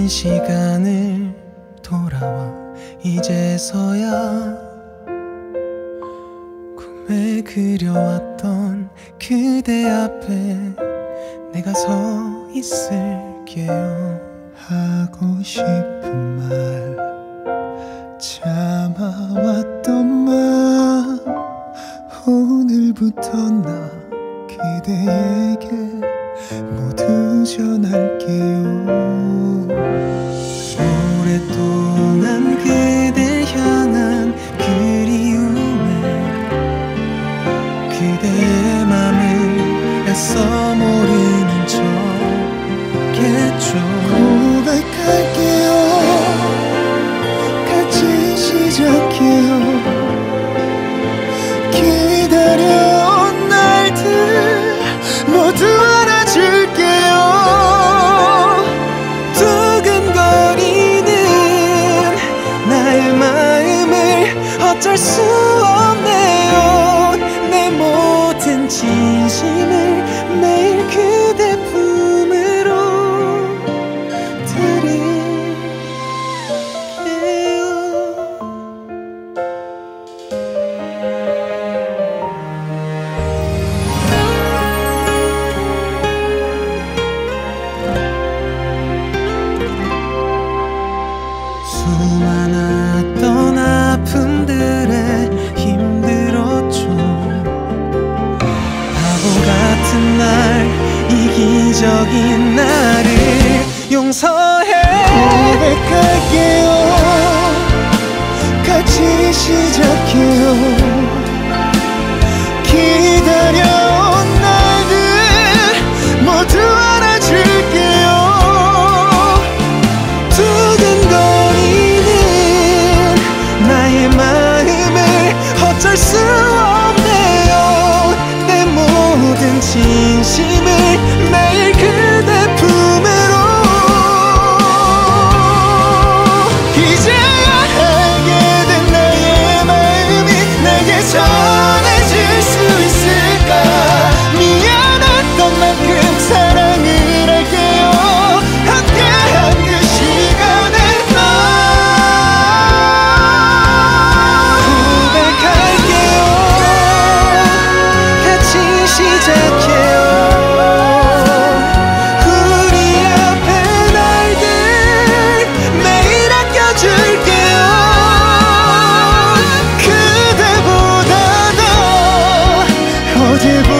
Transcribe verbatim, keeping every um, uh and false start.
시간을 돌아와 이제서야 꿈에 그려왔던 그대 앞에 내가 서 있을게요. 하고 싶은 말 참아왔던 마음 오늘부터 나 그대에게 모두 전할게요. 오랫동안 그댈 향한 그리움에 그대의 맘을 애써 모르는 척했죠. 고백할게요. 같이 시작해요. 기다려온 날들 모두 안아줄게요. 두근거리는 나의 마음을 어쩔 수 없네요. 내 모든 진심을 매일 그대 품으로 드릴게요. 수많았던 아픔들에 힘들었죠. 바보 같은 날, 이기적인 나를 용서해. 고백할게요. 같이 시작해요. 기다려온 날들 모두 안아줄게요. 두근거리는 나의 마음을 어쩔 수 없네요. 내 모든 진심을 매일 그대 품으로 이제야 알게 된 나의 마음이 내게 전해질 수 있을까. 미안했던 만큼 사랑을 할게요. 함께한 그 시간을 고백할게요. 같이 시작해요. 우리 앞에 날들 매일 아껴줄게요. 그대보다 더 어제보다